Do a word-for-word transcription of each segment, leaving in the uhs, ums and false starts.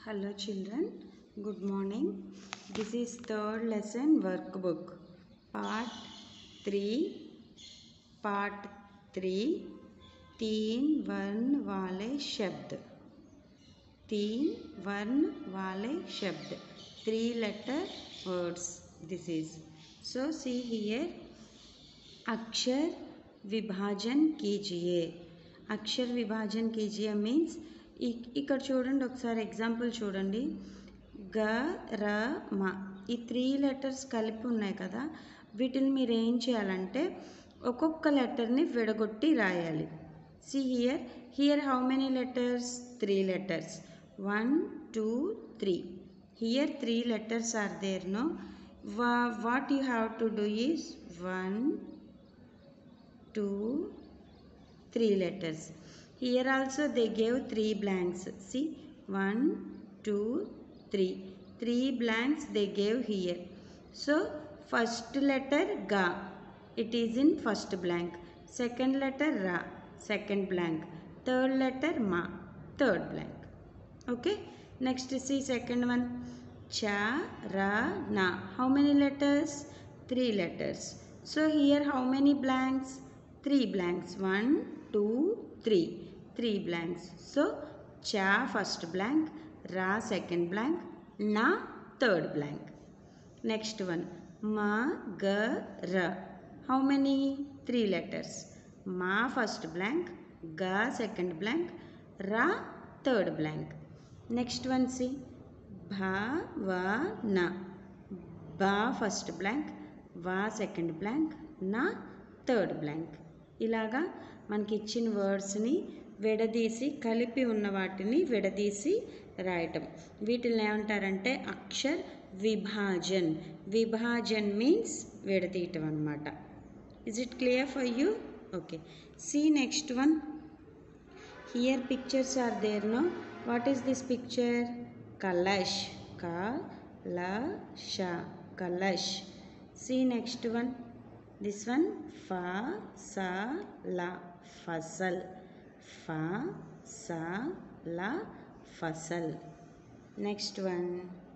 Hello children, good morning. This is third lesson workbook part three. Part three. तीन वर्ण वाले शब्द. तीन वर्ण वाले शब्द. Three letter words. This is. So see here. अक्षर विभाजन कीजिए. అక్షర విభాజన कीजिए మీన్స్ ఇక్కడ చూడండి, ఒకసారి ఎగ్జాంపుల్ చూడండి. గ ర మ ఈ త్రీ లెటర్స్ కలిపి ఉన్నాయి కదా, వీటిని మీరు ఏం చేయాలంటే ఒక్కొక్క లెటర్ని విడగొట్టి రాయాలి. See here here how many letters? Three letters. One two three. Here three letters are there. No what you have to do is one two three letters. Here also they gave three blanks. See, one two three. Three blanks they gave here. So first letter ga, it is in first blank. Second letter ra, second blank. Third letter ma, third blank. Okay, next see second one. Cha ra na. How many letters? Three letters. So here how many blanks? Three blanks. One two three. Three blanks. So cha first blank, ra second blank, na third blank. Next one. Ma ga ra. How many? Three letters. Ma first blank, ga second blank, ra third blank. Next one see. Bha va na. Ba first blank, va second blank, na third blank. ఇలాగా మనకి ఇచ్చిన వర్డ్స్ని విడదీసి కలిపి ఉన్న వాటిని విడదీసి రాయటం. వీటిని ఏమంటారంటే అక్షర్ విభాజన్. విభాజన్ మీన్స్ విడదీయటం అన్నమాట. Is it clear for you? Okay, see next one. Here pictures are there. No what is this picture? కలష్. క ల ష, కలష్. See next one. This one fa sa la, fasal. Fa sa la, fasal. Next one.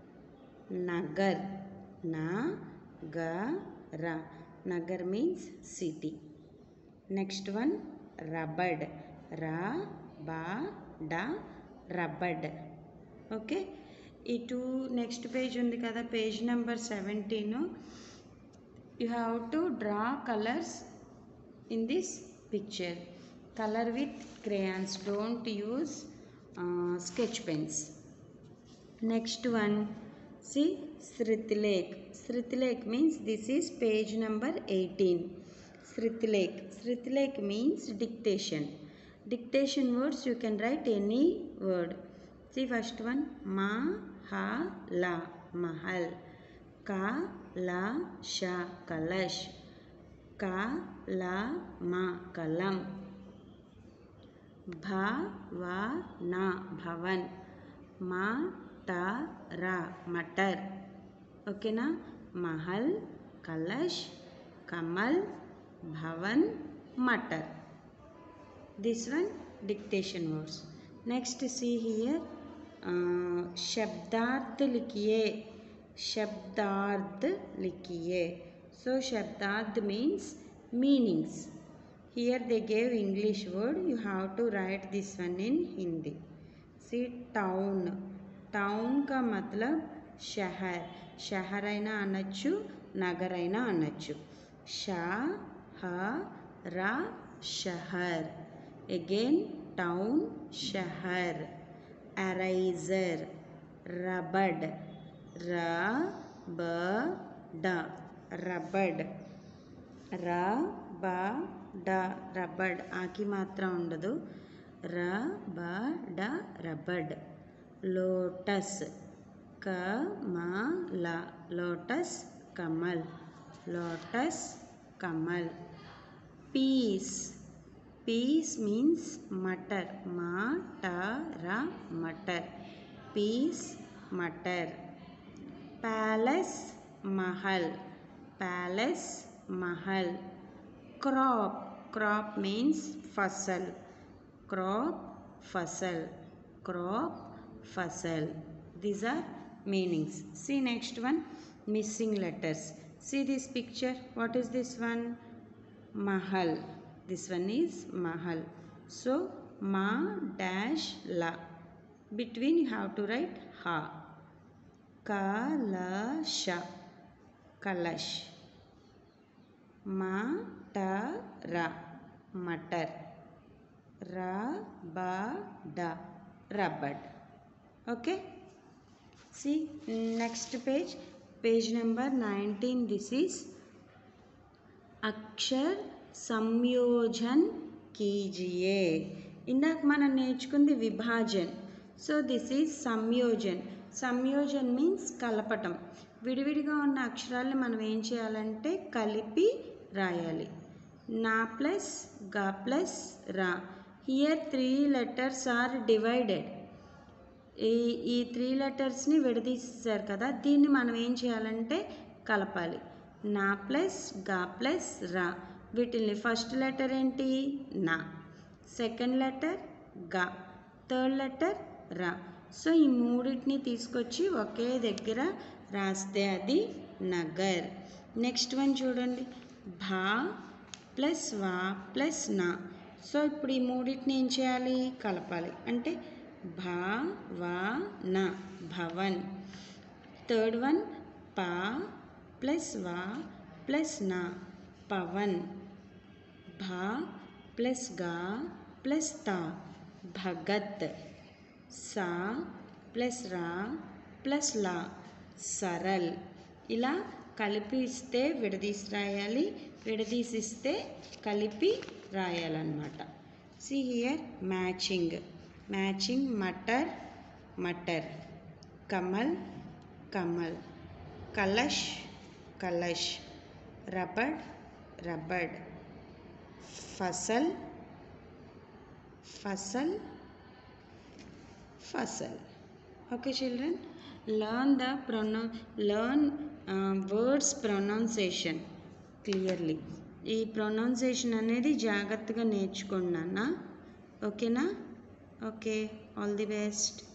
Nagar. Na ga ra. Nagar means city. Next one. Rabad. Ra ba da, rabad. Okay, ఈ two next page ఉంది కదా, page number seventy. You have to draw colors in this picture. Color with crayons. Don't use uh, sketch pens. Next one. See, Sritilek. Sritilek means this is page number eighteen. Sritilek. Sritilek means dictation. Dictation words you can write any word. See first one. Ma ha la, mahal. Ka la sha, kalash. Ka la ma, kalam. Bha va na, bhavan. Ma ta ra, matar. Okay na? Mahal, kalash, kamal, bhavan, matar. This one dictation words. Next see here. uh, शब्दार्थ लिखिए. शब्दार्थ लिखिए. So शब्दार्थ means meanings. Here they gave English word. You have to write this one in Hindi. See, town. Town का मतलब शहर. शहर అయినా అనొచ్చు, నగర్ అయినా అనొచ్చు. షా హ రా, షహర్. Again town, షహర్. Eraser. Rabad. Ra ba da, rabad. Ra ba da, rabad. ఆకి మాత్రం ఉండదు. ra ba da, rabad. Lotus. kamala. Lotus, kamal. Lotus, kamal. Peace. Peace means matter. ma ta ra, matter. Peace, matter. Palace, mahal. Palace, mahal. Crop. Crop means fasal. Crop, fasal. Crop, fasal. These are meanings. See next one, missing letters. See this picture. What is this one? Mahal. This one is Mahal. So ma dash la. Between you have to write ha. Kalasha. Kalash. Matara. Matar. Rabada. Rubbered. Okay. See next page. Page number nineteen. This is अक्षर संयोजन कीजिए. इंदाक मन नेर्चुकुंदी विभाजन. So this is संयोजन. సంయోజన్ means కలపటం. విడివిడిగా ఉన్న అక్షరాలను మనం ఏం చేయాలంటే కలిపి రాయాలి. నా ప్లస్ గా ప్లస్ రా. Here three letters are divided. ఈ ఈ త్రీ లెటర్స్ని విడదీశారు కదా, దీన్ని మనం ఏం చేయాలంటే కలపాలి. నా ప్లస్ గా ప్లస్ రా. వీటిని ఫస్ట్ లెటర్ ఏంటి? నా. సెకండ్ లెటర్ గా. థర్డ్ లెటర్ రా. సో ఈ మూడింటిని తీసుకొచ్చి ఒకే దగ్గర రాస్తే అది నగర్. నెక్స్ట్ వన్ చూడండి, భా ప్లస్ వా ప్లస్ నా. సో ఇప్పుడు ఈ మూడింటిని ఏం చేయాలి? కలపాలి. అంటే భా వా నా, భవన్. థర్డ్ వన్ పా ప్లస్ వా ప్లస్ నా, పవన్. భా ప్లస్ గా ప్లస్ తా, భగత్. సా ప్లస్ రా ప్లస్ లా, సరల్. ఇలా కలిపి ఇస్తే విడదీసి రాయాలి, విడదీసిస్తే కలిపి రాయాలన్నమాట. See here matching. మ్యాచింగ్ మటర్ మటర్, కమల్ కమల్, కలష్ కలష్, రబడ్ రబడ్, ఫసల్ ఫసల్ ఫసల్. Okay children, learn the pronoun learn uh, words pronunciation clearly. ఈ ప్రొనౌన్సియేషన్ అనేది జాగ్రత్తగా నేర్చుకోండి నాన్న. ఓకేనా? Okay, all the best.